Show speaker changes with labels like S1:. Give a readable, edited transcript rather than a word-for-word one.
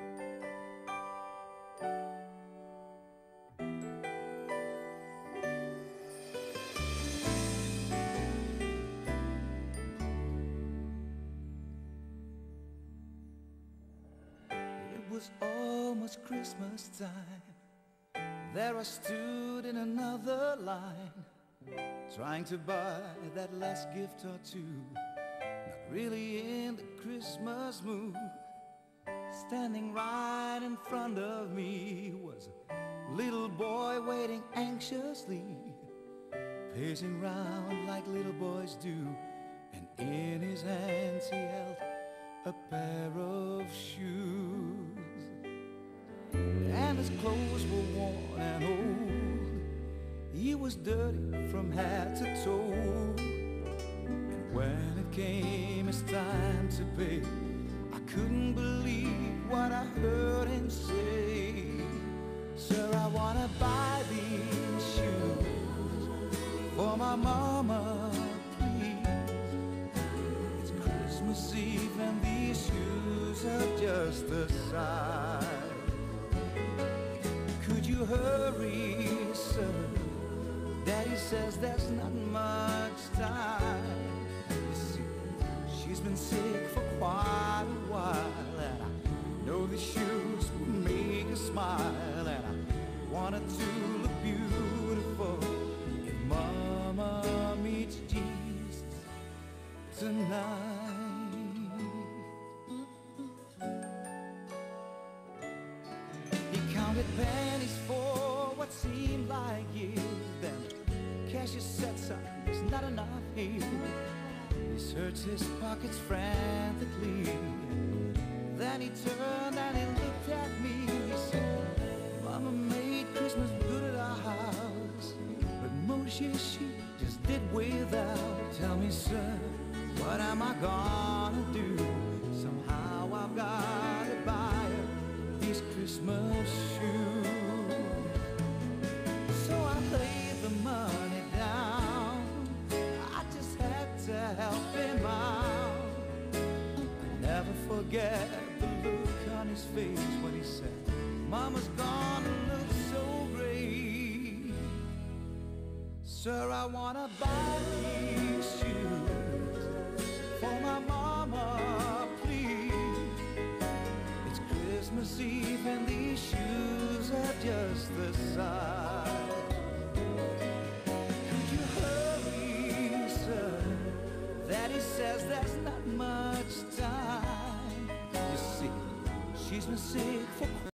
S1: It was almost Christmas time. There I stood in another line, trying to buy that last gift or two. Not really in the Christmas mood. Standing right in front of me was a little boy waiting anxiously, pacing round like little boys do, and in his hands he held a pair of shoes. And his clothes were worn and old, he was dirty from head to toe. And when it came his time to pay, I couldn't believe what I heard him say. Sir, I wanna buy these shoes for my mama, please. It's Christmas Eve and these shoes are just a sight. Could you hurry, sir? Daddy says there's not much time. You see, she's been sick for quite a while, and I know the shoes will make her smile, and I want her to look beautiful if Mama meets Jesus tonight. He counted pennies for what seemed like years. Then the cashier said, son, there's not enough here. He searched his pockets frantically. Then he turned and he looked at me. He said, Mama made Christmas good at our house, but most years she just did without. Tell me, sir, what am I gonna do? Somehow I've got to buy her these Christmas shoes. So I laid the money down. I just had to help him out. I never forget the look on his face when he said, Mama's gonna look so great. Sir, I wanna buy these shoes for my mama, please. It's Christmas Eve and these shoes are just the sight. Could you hurry, sir? Daddy says there's not much time. You see, she's been sick for